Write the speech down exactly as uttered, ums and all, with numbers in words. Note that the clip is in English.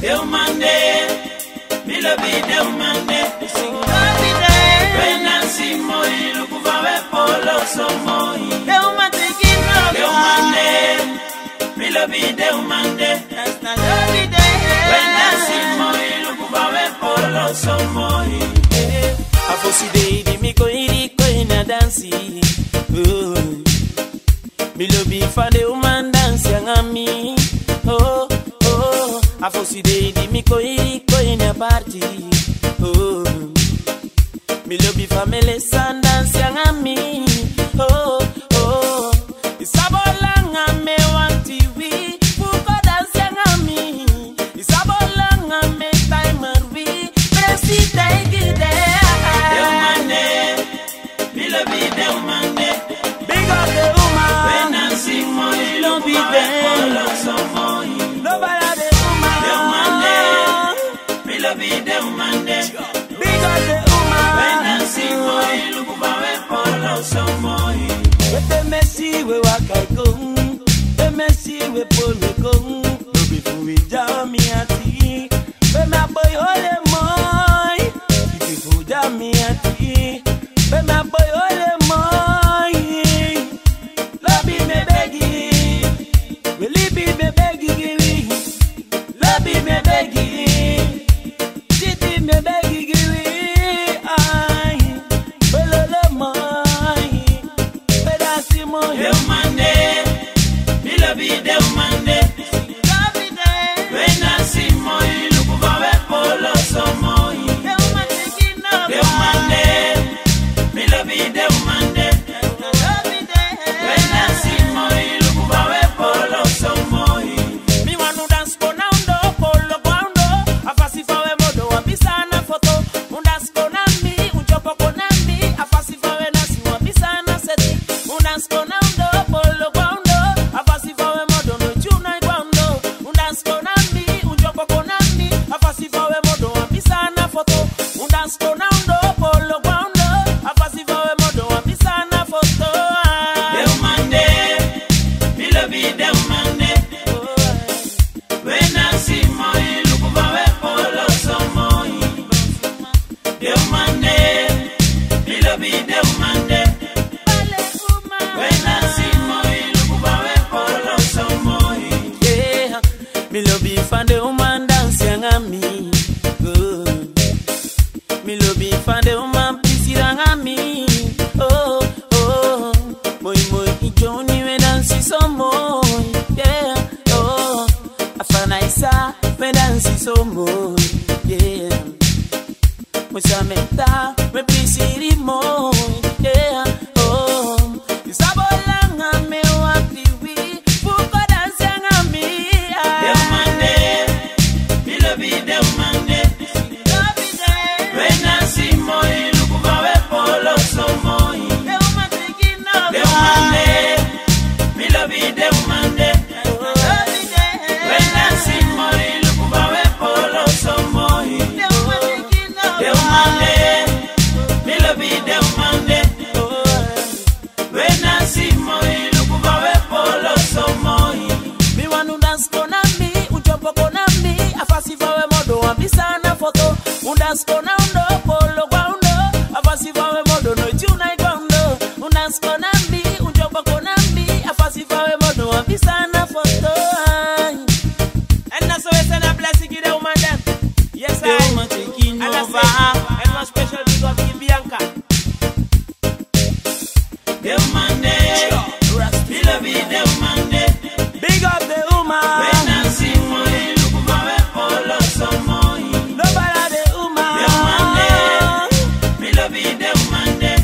Deu mande, me love deu mande. When I see moi, look over polo so moi. Deu mande, deu mande, me love deu mande. When I see moi, look over polo so moi. I foresee baby me go iri go in a dance. Me love for the woman dance yang me. Oh oh, I foresee baby me go iri go in a party. Oh, me love for me lesson dance yang me. Oh oh, it's about long me want to we. Fuko dance yang me. It's about long me timer we. Press it take it there. Deu mande, me love deu mande. Big up the woman. When I see moi, look over polo so moi. Nobody the woman. Deu mande, me love deu mande. Big up the woman. When I see moi, look over polo so moi. With the Messi we walk I go. The Messi we pull we go. No before we jam me at tea. When my boy holy moi. Before jam me at tea. When my boy holy moi. Love me beggy. Will it be me beggy? Love me beggy. City me beggy. I follow the moi. Pedasi moi. Deu mande, me love deu mande. When I see moi, look over polo so moi. Deu mande, me love deu mande. When I see moi, look over polo so moi. Mi wanu dance konando polo kwando afasi fawe modo wabisana foto undas konami unchopo konami afasi fawe nasi wabisana seti undas konando polo kwando afasi fawe modo no chuna kwando undas konami unchopo konami afasi fawe modo wabisana foto undas konando polo kwando afasi fawe modo wabisana foto. Deu mande, me love deu mande. When I see moi, look over polo so moi. Deu mande, me love deu mande. When I see moi, look over polo so moi. Yeah, me love you for the woman dance yang me. Good. Me love you for the woman peace yang me. Oh oh, moi moi ijoni we dance so moi. Yeah, oh, afana isa we dance so moi. Yeah, moi sameta me peace moi. Yeah, oh, isabolanga me wati we. Fuko dance yang me. Deu mande, me love deu mande. When I see moi, look over polo so moi. Deu mande, me love deu mande. When I see moi, look over polo so moi. Deu mande, me love deu mande. When I see moi, look over polo so moi. Mi wanu dance konami, uchopo konami, afasi fawe modo wabisana foto. Undas konando polo kwando, afasi fawe modo no chuna kwando. Undas konami, uchopo konami, afasi fawe modo wabisana foto. And that's why I send a blessing to the woman them. Yes I. The woman taking And I over. say, and one special big up to Bianca. Deu mande, me love deu mande. Big up the woman. When I see moi, look over polo so moi. Nobody the woman. Deu mande, me love deu mande.